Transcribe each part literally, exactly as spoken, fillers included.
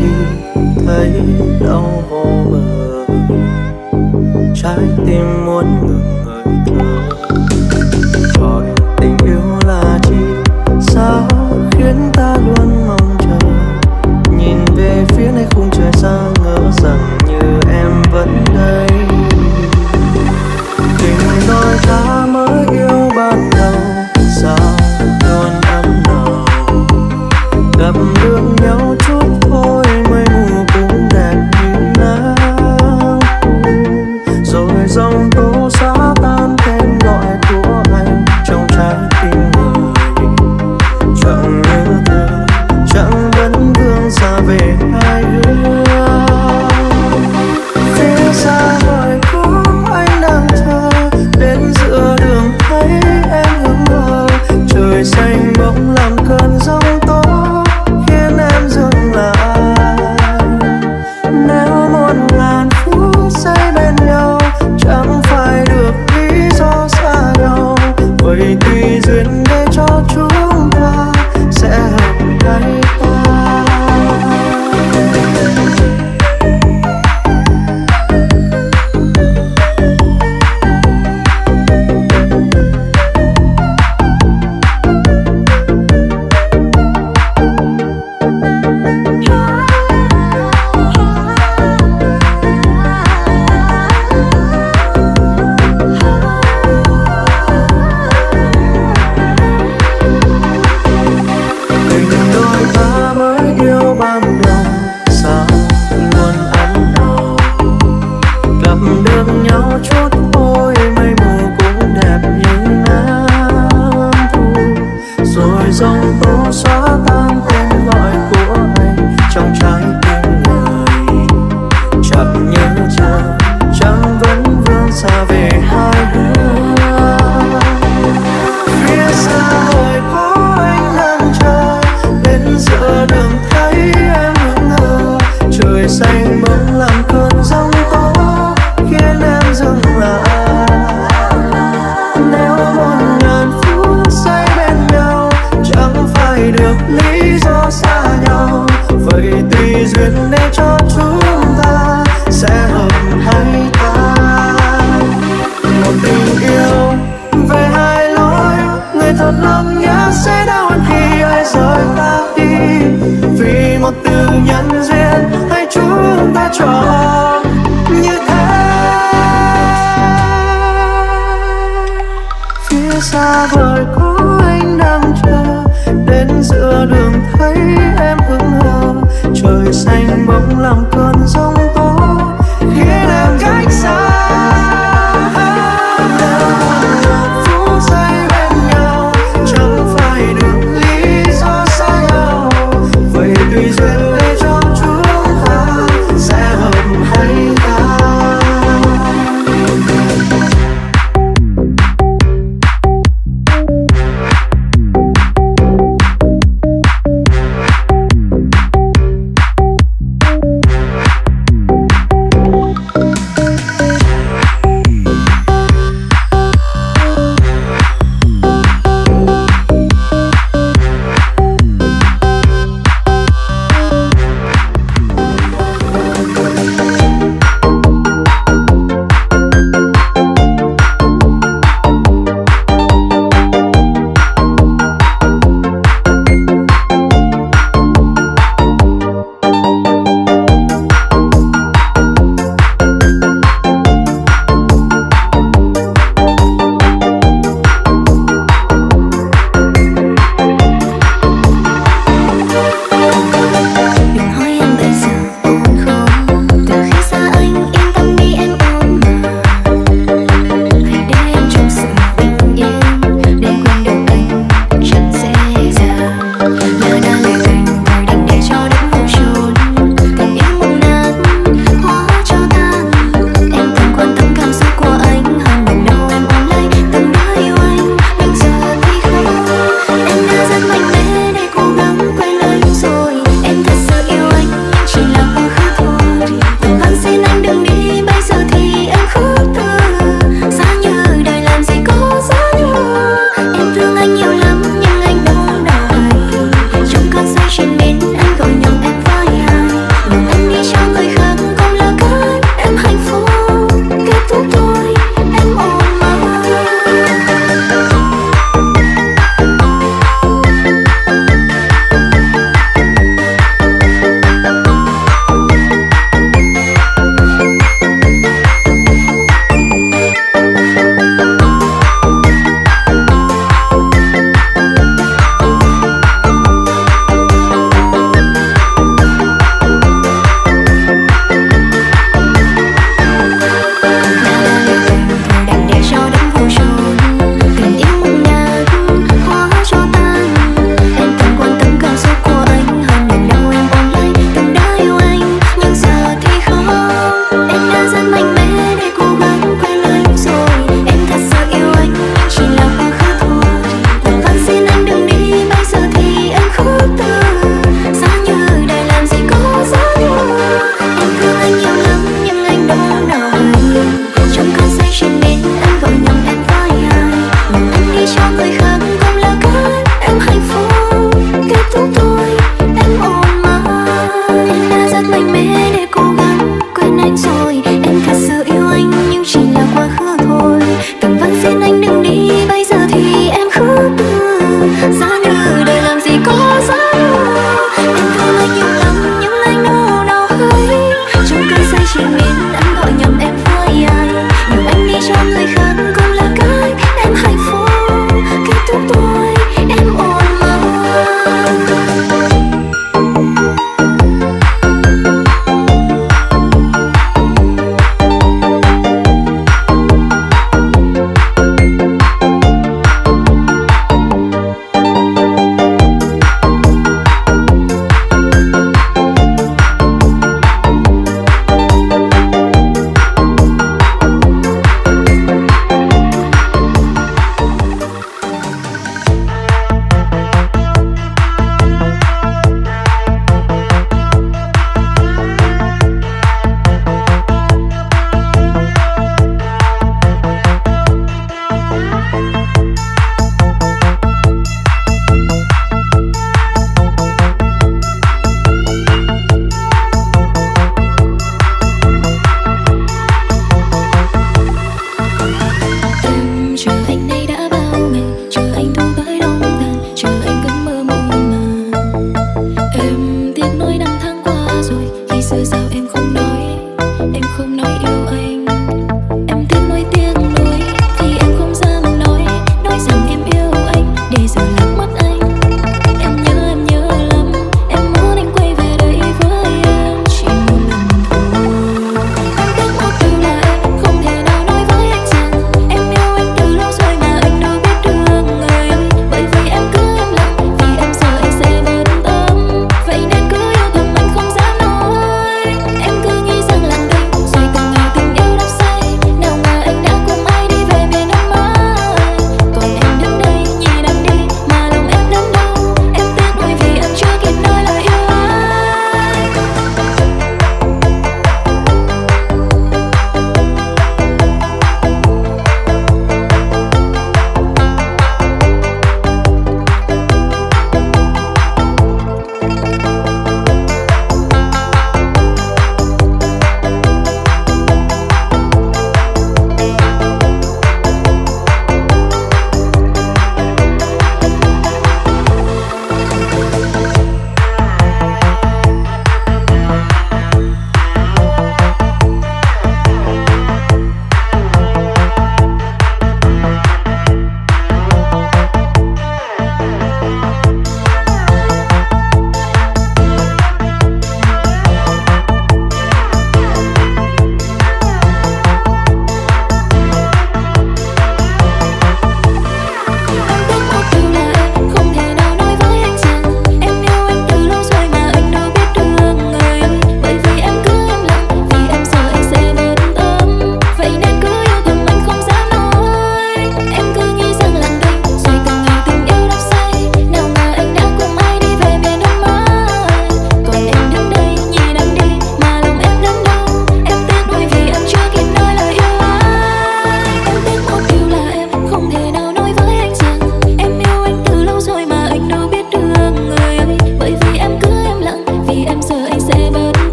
thấy đau vô bờ, trái tim muốn ngừng hơi thở. Hỏi tình yêu là chi, sao khiến ta luôn mong chờ, nhìn về phía nơi khung trời xa ngỡ rằng như em vẫn đây. Tình đôi ta mới yêu ban đầu, sao luôn ấm nồng, gặp được nhau chút thôi mây mù cũng đẹp như nắng, rồi dòng tố xóa tan tên gọi của anh trong trái tim người. Chẳng như thế, chẳng vẫn vương xa về hai đứa. Phía xa vời có anh đang chờ, đến giữa đường thấy em hững hờ. Trời xanh bỗng làm cơn giông tố khiến em dừng lại. Nếu một ngàn phút giây bên nhau chẳng phải được lý do xa nhau, vậy thì duyên để cho chúng ta sẽ hợp hay ta. Xa vời có anh đang chờ, đến giữa đường thấy em hững hờ. Trời xanh bỗng làm cơn giông tố khiến em cách xa. Nếu một ngàn phút giây bên nhau chẳng phải được lý do xa nhau, vậy tùy duyên để cho chúng ta sẽ hợp hay ta.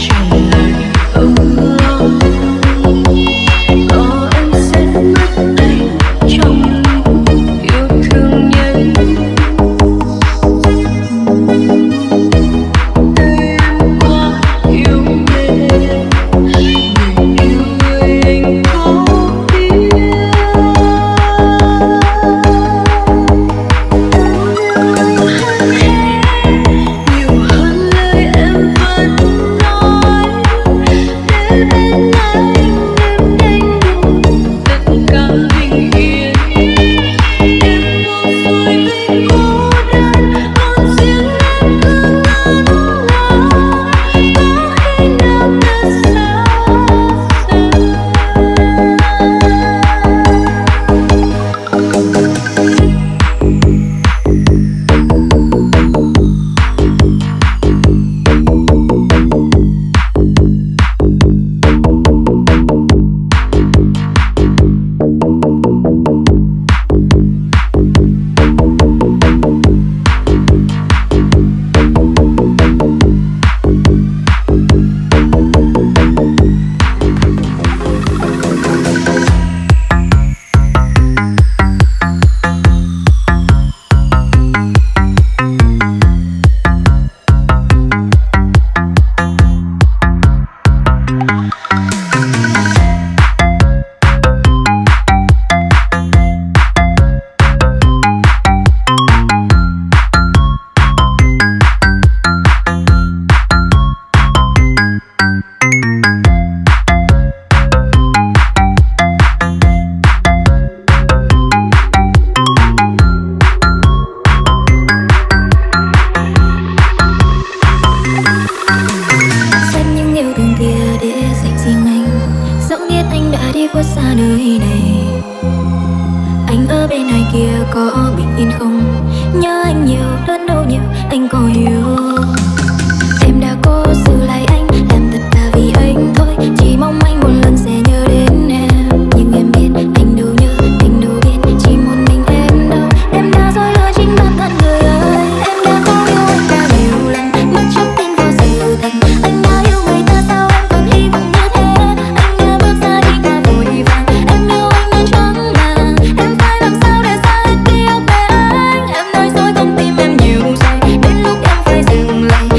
Đến lúc em phải dừng lại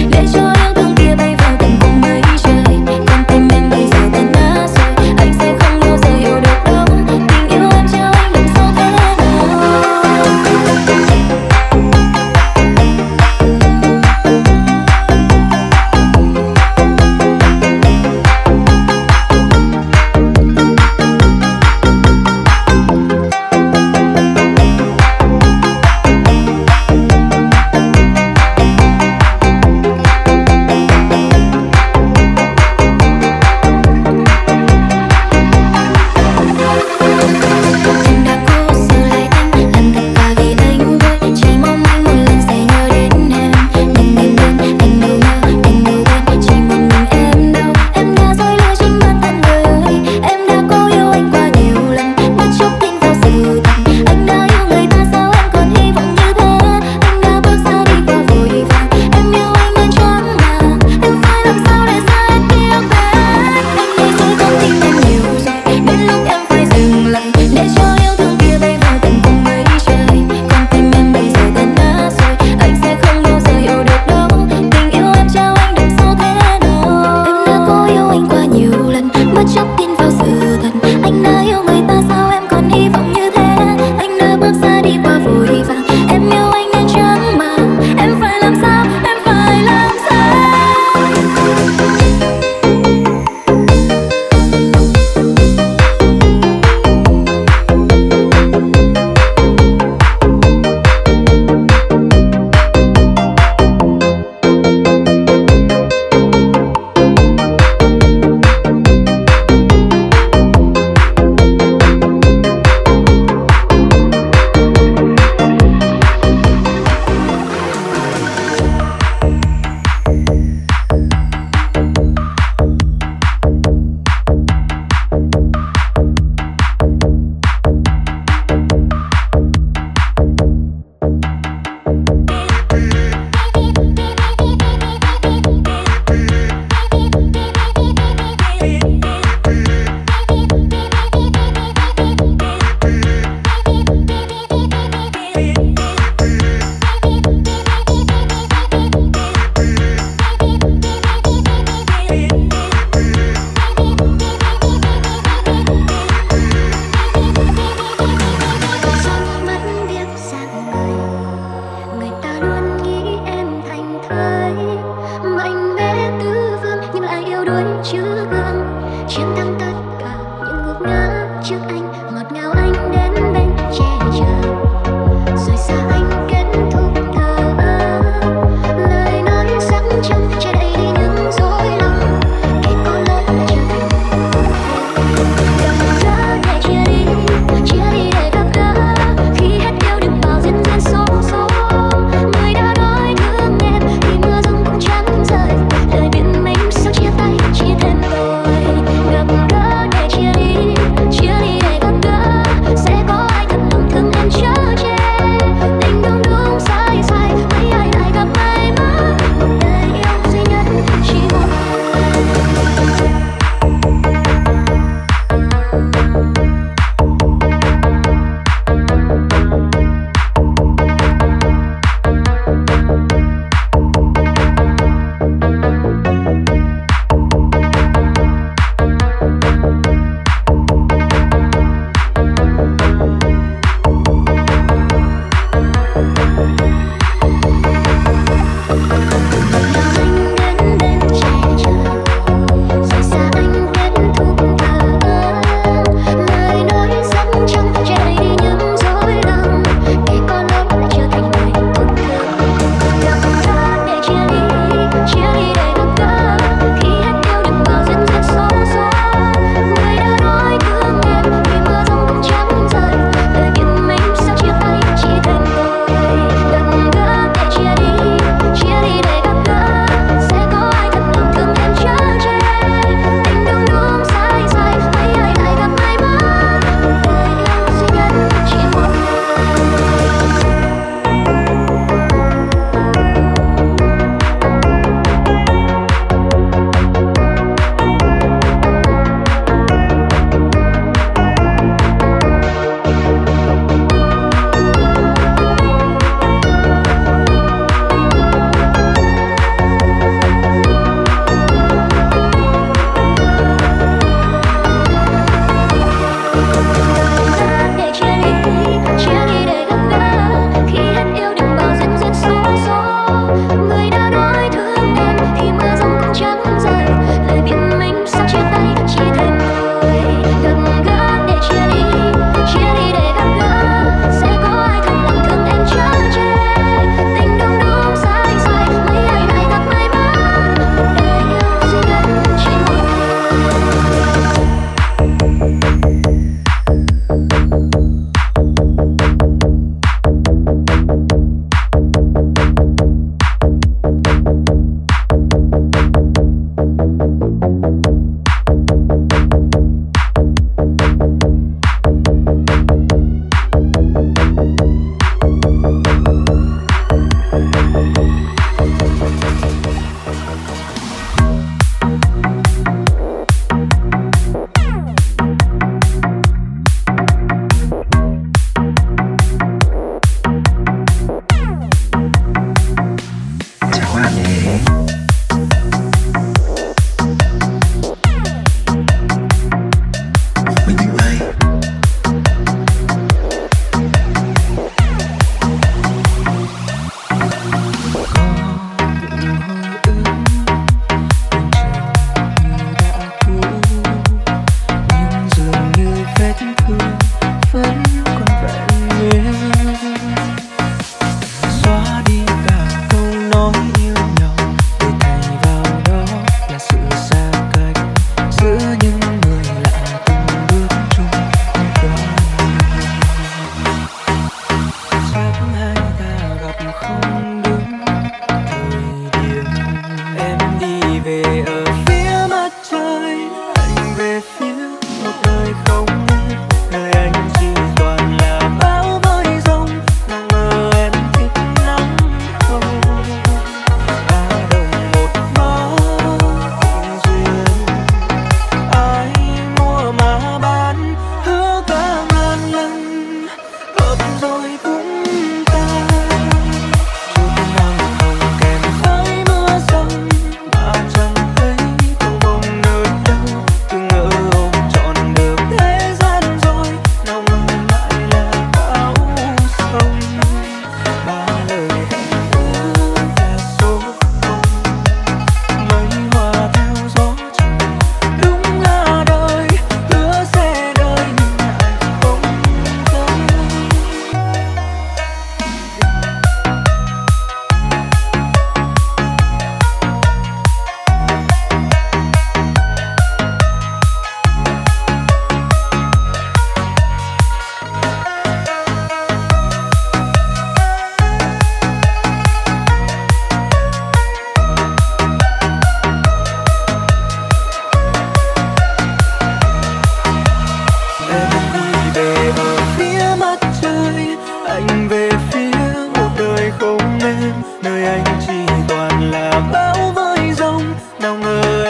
Lời biển mình sao chia tay chia thêm đôi.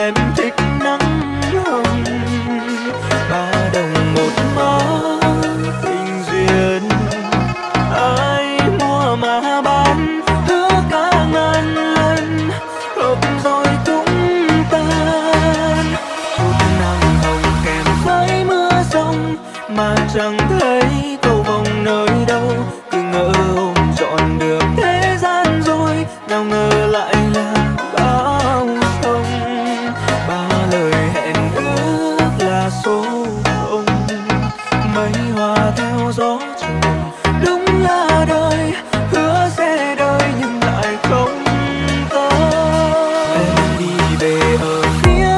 em thích nắng hồng. Ba đồng một mớ tình duyên, ai mua mà bán hứa cả ngàn lần, hợp rồi cũng tan. Chút nắng hồng kèm với mưa rông mà chẳng thấy cầu vồng nơi đâu. Cứ ngỡ ôm trọn được thế gian rồi, nào ngờ lại là bão sông. Ba lời hẹn ước là số không, mây hòa theo gió trời. Đúng là đời hứa sẽ đời nhưng lại không tới. Em đi về ở phía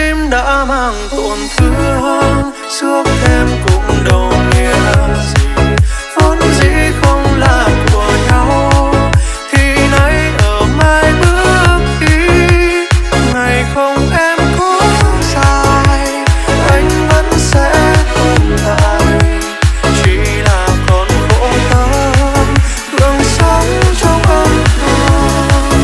tim đã mang tổn thương, suốt em cũng đâu nghĩa gì, vốn dĩ không là của nhau thì nay ở mai bước đi. Ngày không em có dài, anh vẫn sẽ tồn tại, chỉ là còn khổ tâm thường sống trong âm thầm.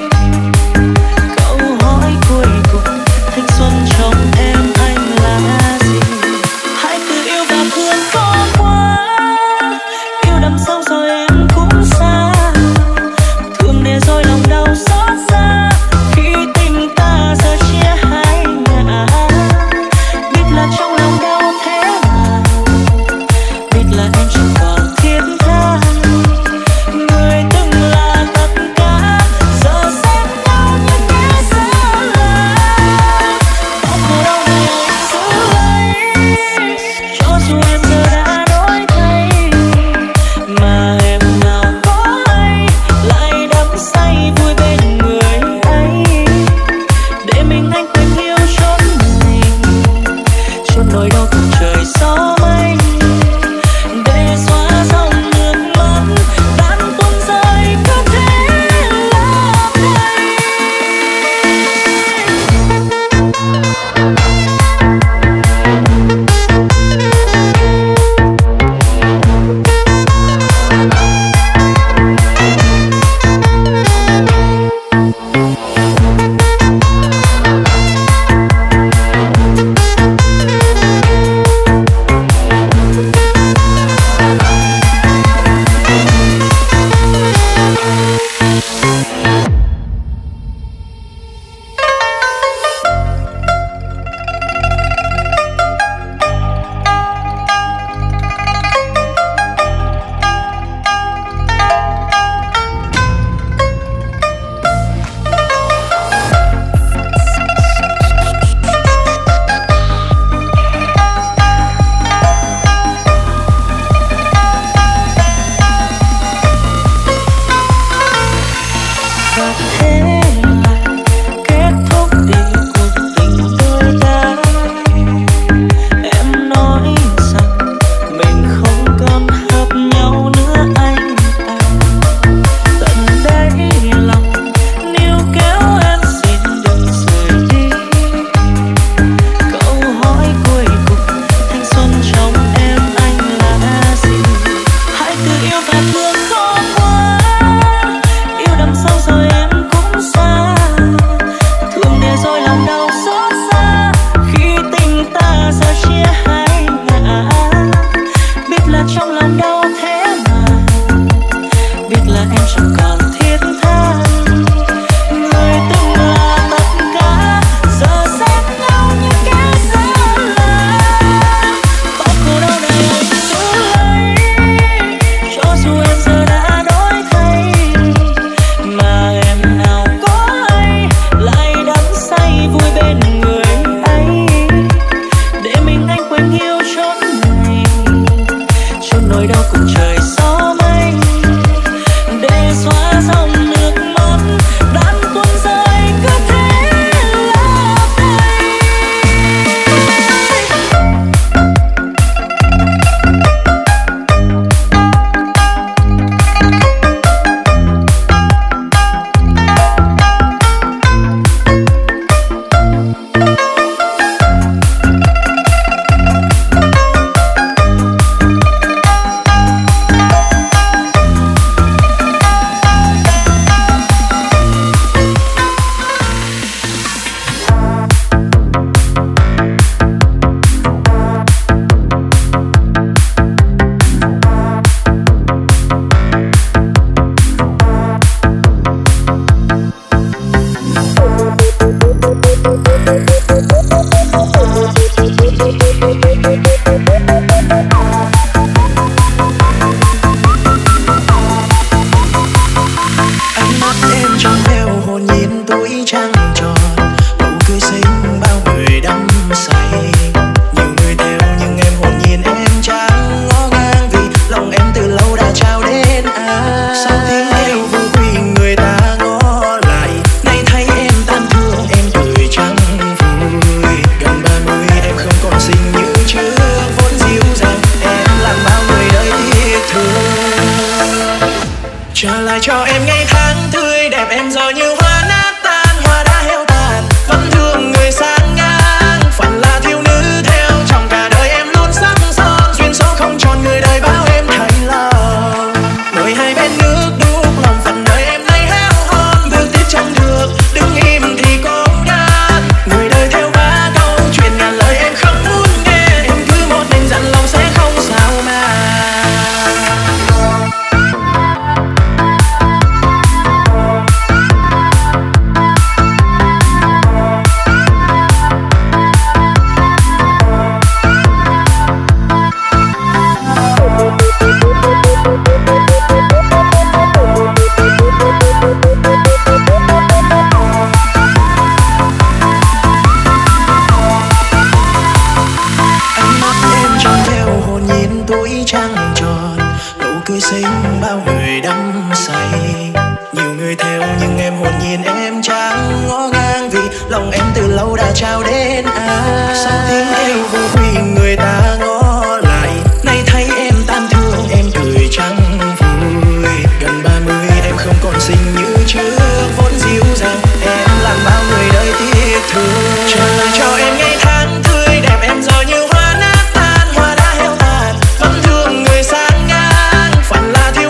Thanh xuân trong em anh là Hoa đã heo tàn, vẫn thương người sang ngang, phận là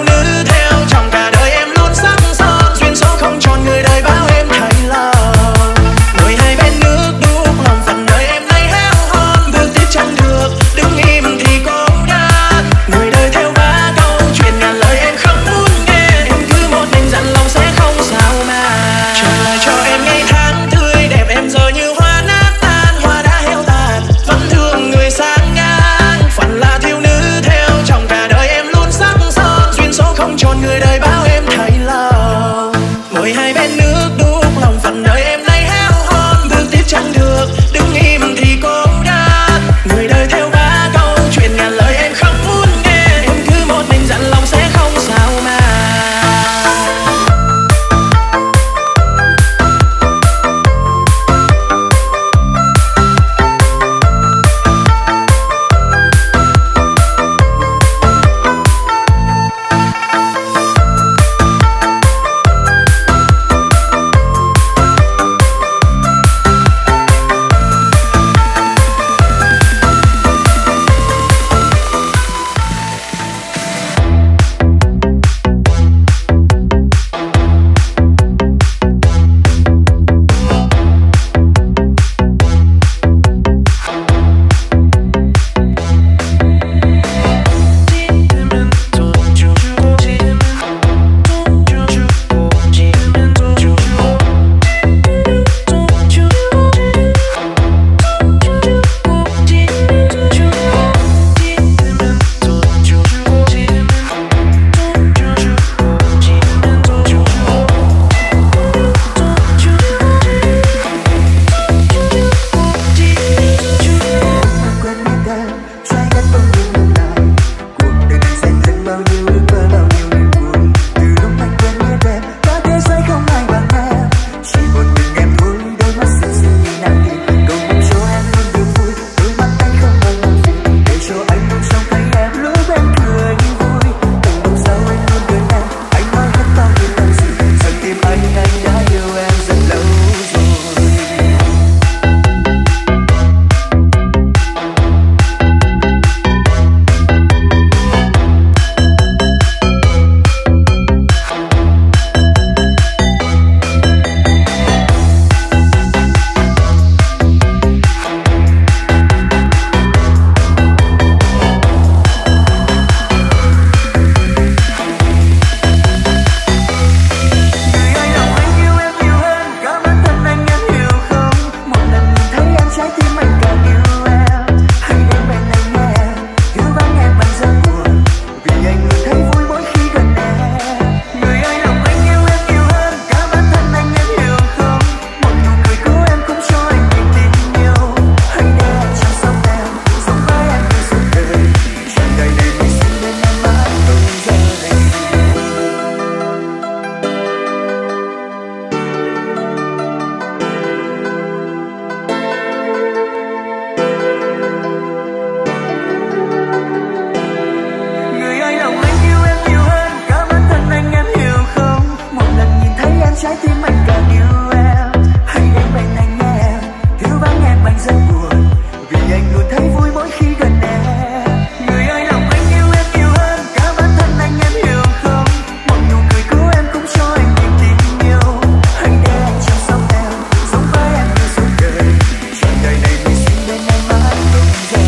trái tim anh càng yêu em. Hãy đến bên anh nghe, thiếu vắng em anh rất buồn, vì anh luôn thấy vui mỗi khi gần em. Người ơi lòng anh yêu em nhiều hơn cả bản thân anh, em hiểu không? Một nụ cười của em cũng cho anh niềm tin yêu. Hãy để anh chăm sóc em, sống với em như suốt đời. Trọn đời này mình xin bên em mãi không rời.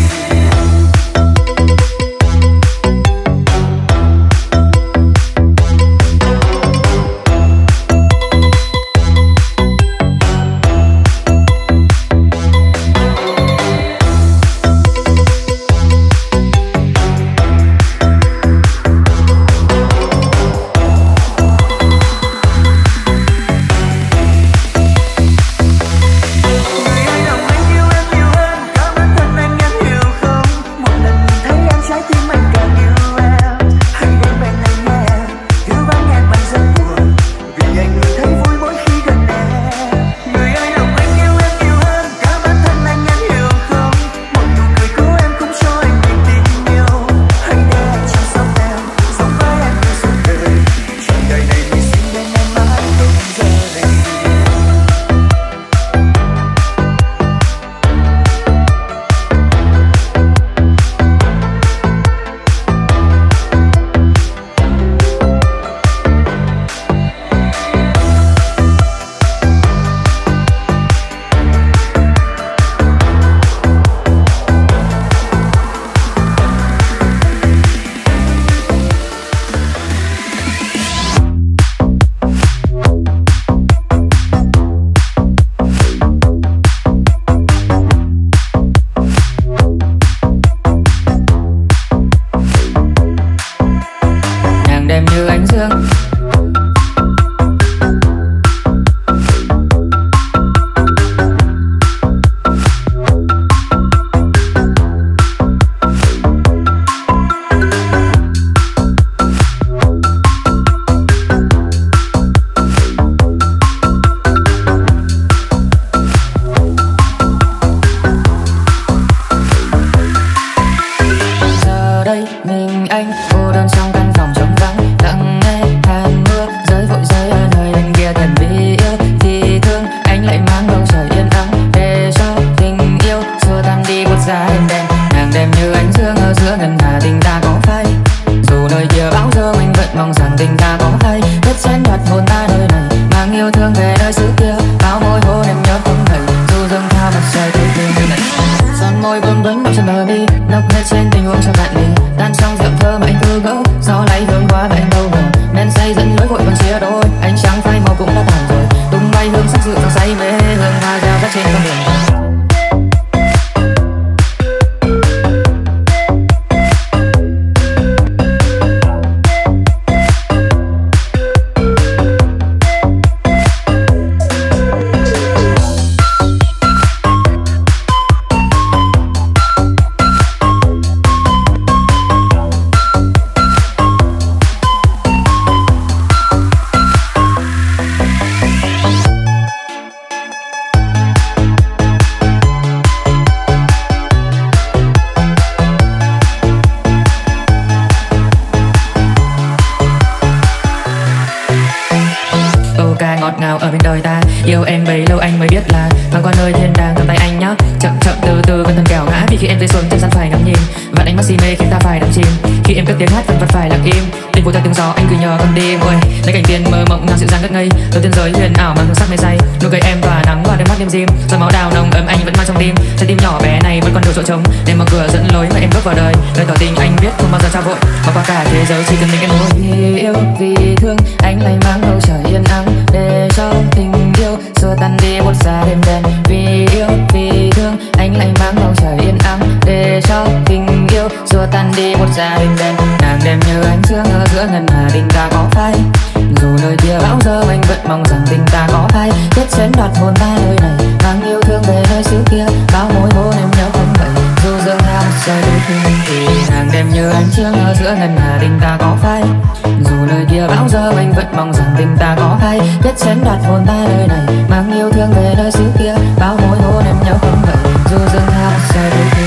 ngọt ngào ở bên đời ta. Yêu em bấy lâu anh mới biết là băng qua nơi thiên đàng cầm tay anh nhé. Chậm chậm từ từ cẩn thận kẻo ngã, vì khi em rơi xuống chân gian phải ngắm nhìn. Vạn ánh mắt si mê khiến ta phải đắm chìm. Khi em cất tiếng hát vẫn vật phải lặng im. Tình vô theo tiếng gió anh cứ nhờ con đêm. Ôi lấy cảnh tiên mơ mộng ngàn dịu dàng ngất ngây. Đôi tiên giới huyền ảo mang hương sắc mê say. Nụ cười em tỏa nắng vào đôi mắt đêm dim. Giọt máu đào nồng ấm anh vẫn mang trong tim. Trái tim nhỏ bé này vẫn còn nhiều chỗ trống để mở cửa dẫn lối mà em bước vào đời. Lời tỏ tình anh biết không bao giờ trao vội, mà qua cả thế giới chỉ cần mình em thôi. Vì yêu vì thương anh lại mang bầu trời yên ắng để cho tình yêu xua tan đi một xa đêm đen. Vì yêu vì thương anh lại mang bầu trời yên ắng để cho tình yêu xua tan đi một xa đêm đen. Nàng đêm như ánh sương ở giữa ngân hà tình ta có phai. Dù nơi kia bão giông anh vẫn mong rằng tình ta có phai. Biết xén đoạt hồn ta nơi này mang yêu thương về nơi xứ kia. Bao mối hôn em nhớ không vậy. Dù dương ha một trời đôi khi thì nàng đêm như ánh sương ở giữa ngân hà tình ta có phai. Dù nơi kia bão giông anh vẫn mong rằng tình ta có phai. Biết xén đoạt hồn ta nơi này mang yêu thương về nơi xứ kia. Bao mối hôn em nhớ không vậy. Dù dương ha một trời đôi khi.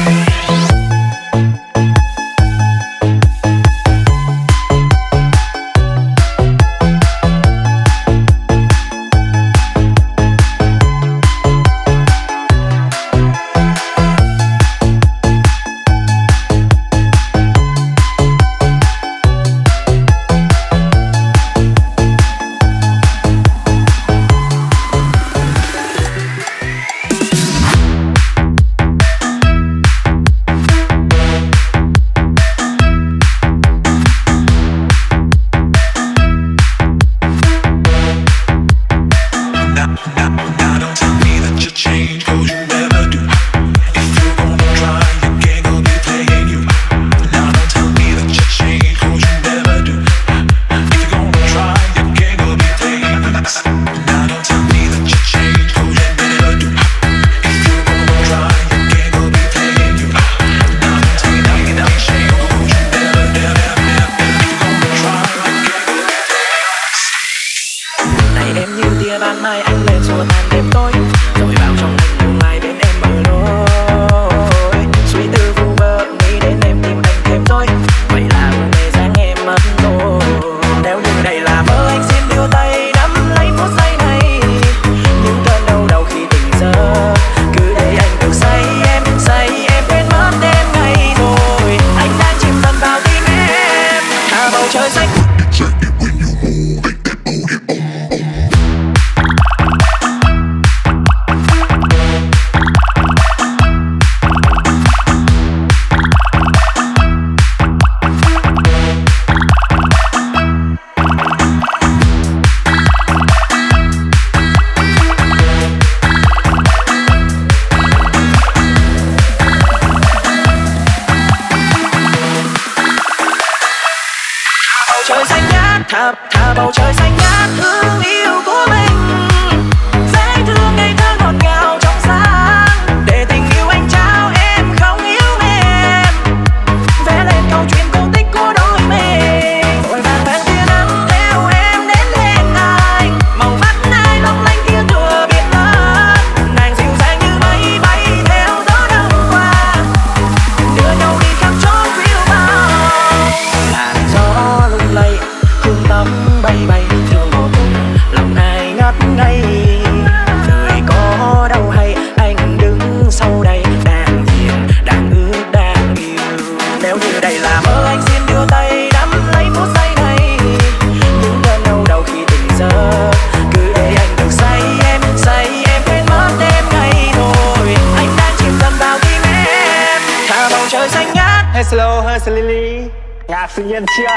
thả thả bầu trời xanh ngát thương yêu của mình, dễ thương ngây thơ ngọt ngào trong sáng, để tình yêu anh trao em không yêu em, vẽ lên câu chuyện cổ tích của đôi mình. Vội vàng mang tia nắng theo em đến bên anh, màu mắt ai long lanh kia tựa biển lớn, nàng dịu dàng như mây bay theo gió đông qua, đưa nhau đi khắp chốn phiêu bão. Làn gió lung lay hương tóc bay bay thương một lòng ai ngất ngây, đời có đâu hay anh đứng sau đây đang nhìn đang ước đang yêu. Nếu như đây là mơ anh xin đưa tay nắm lấy phút giây này, những cơn đau đầu khi tỉnh giấc cứ để anh được say em say em quên mất đêm ngày thôi, anh đang chìm dần vào tim em, thả bầu trời xanh ngát. Hey slow, hey Lily, ngạc tự nhiên chưa?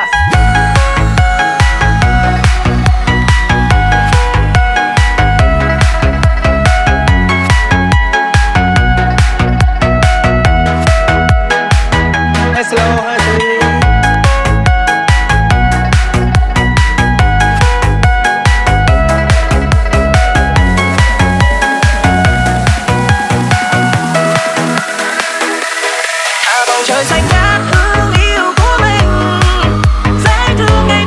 Hey slow, hey Lily. Thả bầu trời xanh ngát thương yêu của mình, dễ thương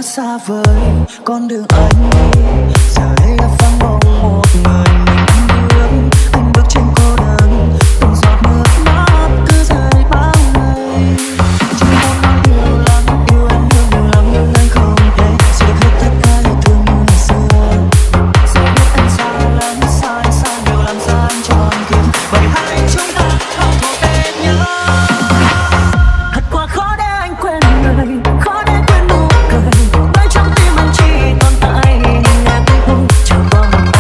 xa vời con đường anh đi, giờ đây đã vắng bóng một người mình anh bước, anh bước trên cô đơn, từng giọt nước mắt cứ rơi bao ngày. Chỉ mong nói yêu lắm, yêu anh yêu nhiều lắm nhưng anh không thể giữ được hết tất cả yêu thương như ngày xưa. Giờ biết anh xa lắm, xa anh xa nhiều làm sao anh tròn kiếm, bởi hai chúng ta không thuộc bên nhau. Thật quá khó để anh quên người, khó để quên nụ cười, bởi trong tim anh chỉ tồn tại hình em thôi. Chẳng có một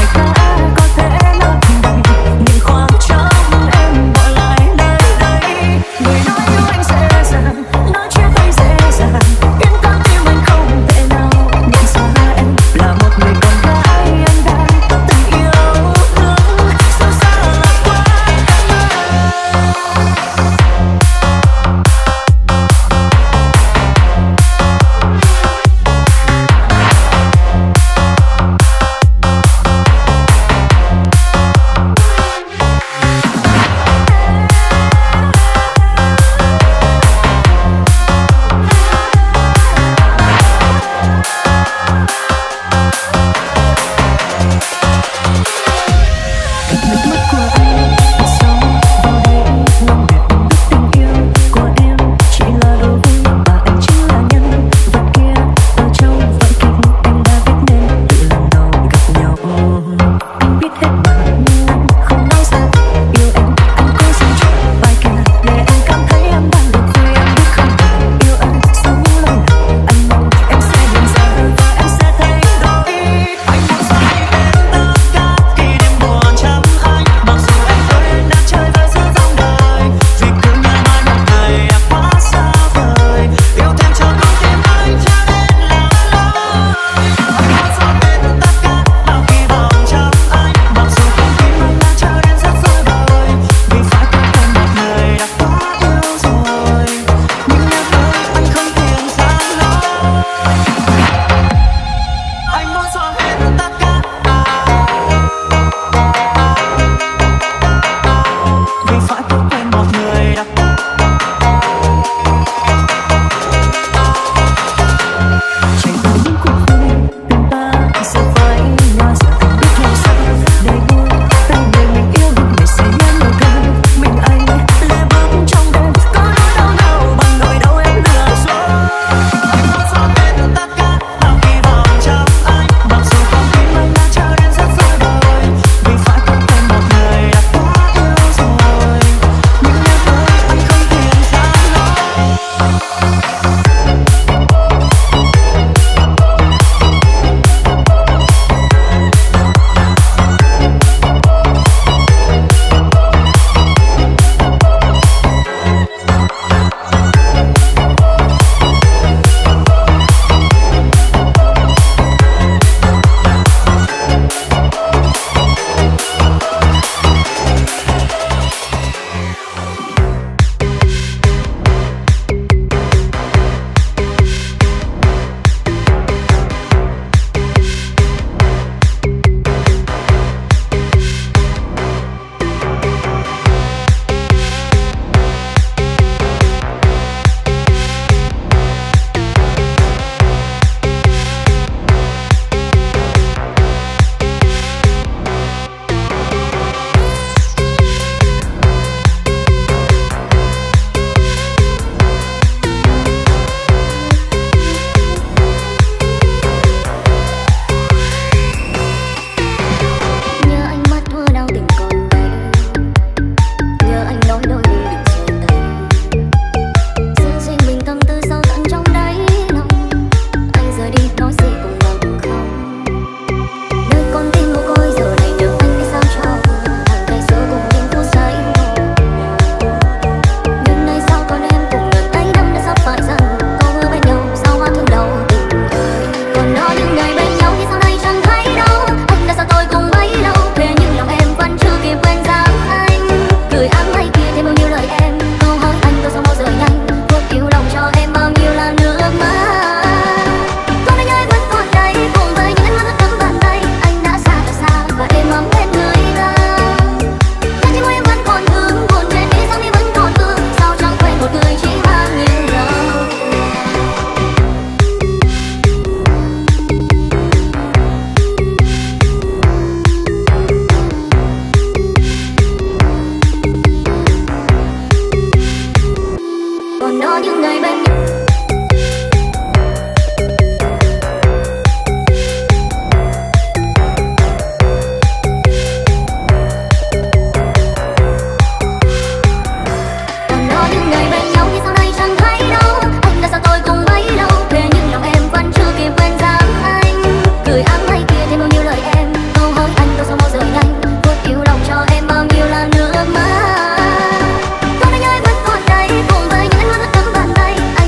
có những người bên nhau. Anh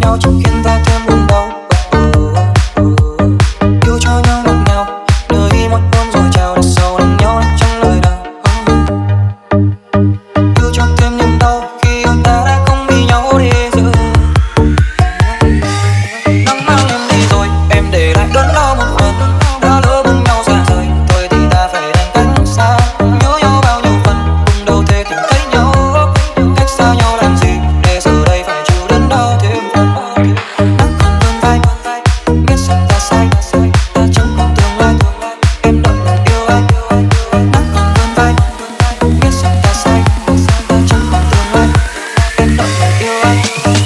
sao chỉ khiến ta thêm buồn đau. Yêu cho nhau ngọt ngào, đời một hôn rồi chào để sâu lắng nhau trong lời nào. Yêu cho thêm niềm đau khi yêu ta đã không vì nhau đi rồi. Nắng mang em đi rồi, em để lại đớn đau một phần. Đã lỡ bên nhau xa rời, thôi thì ta phải đành cách xa. Nhớ nhau bao nhiêu phần, cùng đâu thể tìm thấy nhau. Cách xa nhau làm gì, để giờ đây phải chịu đớn đau thêm phần. Nắng còn vươn vai, biết rằng ta sai, ta chẳng còn tương lai. Em đợi lòng yêu anh. Nắng còn vươn vai, biết rằng ta sai, ta chẳng còn tương lai. Em đợi lòng yêu anh.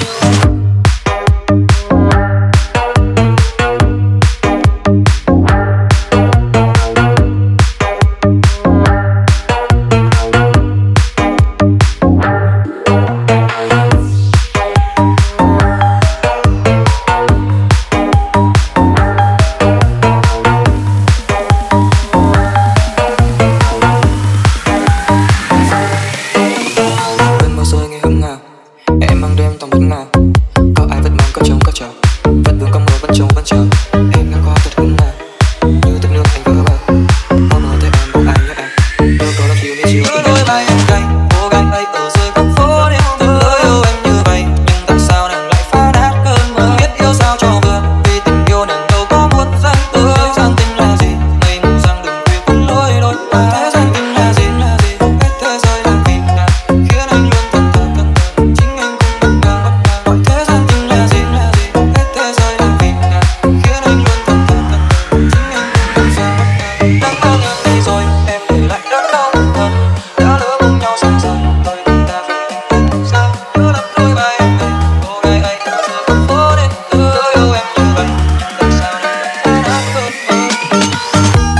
Quên bao giờ nghe hương ngào, em mang đêm tòng bất ngờ. Có ai vẫn mong có trông có chờ, vẫn vương có mơ vẫn trông vẫn chờ. Em đã có thật hương nào, như tách nước anh vỡ bờ. Có mơ thấy em bỗng anh nhớ em, đâu có lúc chiều đi chiều. Cứ đôi vai em cay, cô gái ấy ở dưới con phố đêm. Tôi yêu em như vậy, nhưng tại sao nàng lại phá nát cơn mơ? Biết yêu sao cho vừa, vì tình yêu nàng đâu có muốn gian tư. Thế gian tình là gì? Ngây mù rằng đừng khuya quên lối đôi ta. Thế gian tình là gì? Hết thế giới là vì nàng, khiến anh luôn thẫn thờ thẫn thờ. Chính anh cũng bất ngờ. Hỏi thế gian tình là gì? Hết thế giới là vì nàng, khiến anh luôn thẫn thờ thẫn thờ. Chính anh cũng bất ngờ. Nắng mang em đi rồi, em để lại đớn đau một phần. Đã lỡ cùng nhau xa rời, thôi thì ta phải đành cách xa. Nhớ lắm đôi vai em gầy, cô gái ấy ở giữa con phố đêm. Tôi yêu em như vậy, nhưng tại sao nàng lại phá nát cơn mơ?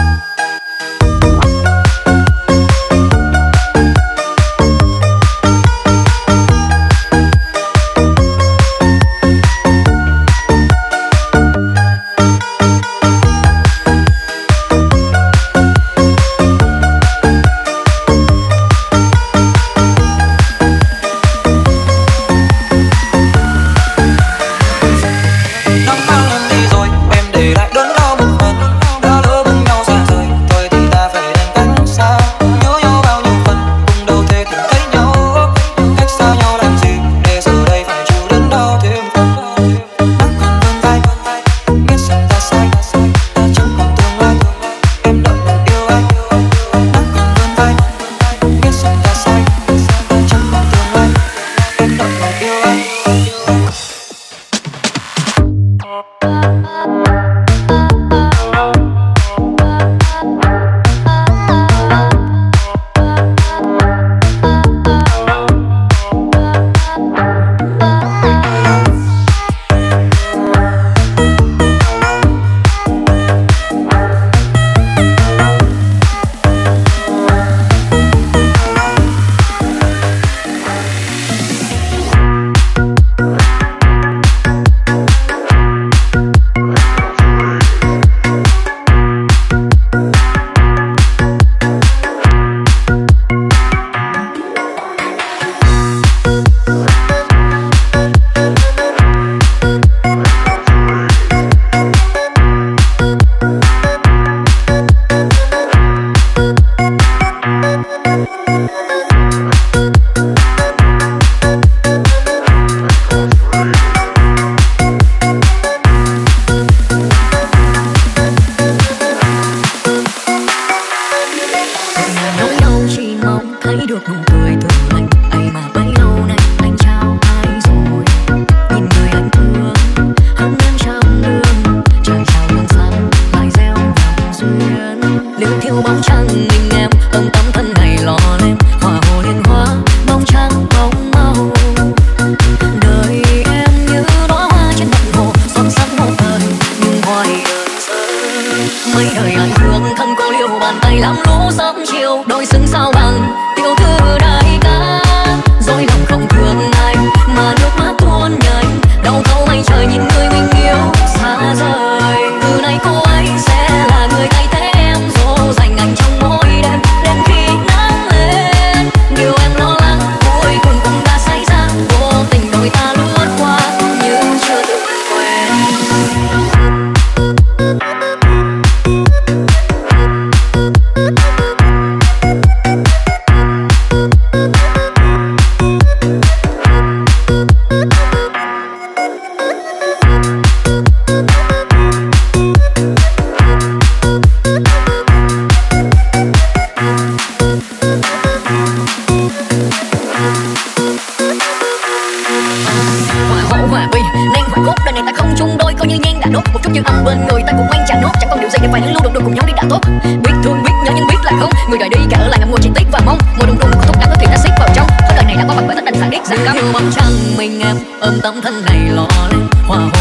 Nắng mang em đi rồi, em để lại đớn đau một phần. Đã lỡ bên nhau xa rời, thôi thì ta phải đành cách xa. Nhớ nhau bao nhiêu phần, cùng đâu thể tìm thấy nhau. Cách xa nhau làm gì, để giờ đây phải chịu đớn đau thêm phần. Nắng còn vươn vai, biết rằng ta sai, ta chẳng còn tương lai. Em đợi lòng yêu anh. Nắng còn vươn vai, biết rằng ta sai, ta chẳng còn tương lai. Em đợi lòng yêu anh. Nỗi đau chỉ mong thấy được nụ cười từ anh, ấy mà bấy lâu nay anh trao ai rồi. Nhìn người anh thương, hằng đêm trong đường, trời chào đường xanh lại gieo vàng duyên. Liêu thiêu bóng trăng mình em, tông tắm thân ngày lò lên, hòa hồ liên hoa, bóng trắng bóng màu. Đời em như đóa hoa trên mặt hồ, son sắc một thời nhưng hoài đơn sơ. Mấy đời anh thương thân cô liêu bàn tay làm lũ sớm chiều, đôi xứng sao bằng tiểu thư đại ca. Rồi lòng không thương anh mà nước mắt tuôn nhanh, đau thấu mây trời nhìn người mình yêu xa rời. Từ nay cô ấy sẽ là người thay thế em, dỗ dành anh trong mỗi đêm đến khi nắng lên. Điều em lo lắng cuối cùng cũng đã xảy ra, vô tình đôi ta lướt qua như chưa coi như nhang đã đốt, một chút dư âm bên người ta cũng ngoan chả nốt, chẳng còn điều gì để phải lẫn lưu đụng đụng cùng nhau đi đã tốt. Biết thương biết nhớ nhưng biết là không, người đời đi cả ở lại ngậm ngùi chi tiết và mong ngồi đùng đùng có thuốc đắng có thuyền đã xít vào trong. Thôi đời này đã quá bằng bởi tất đành phải biết rằng cấm. Yêu bóng trăng mình em ôm tấm thân này lọ lên, hoa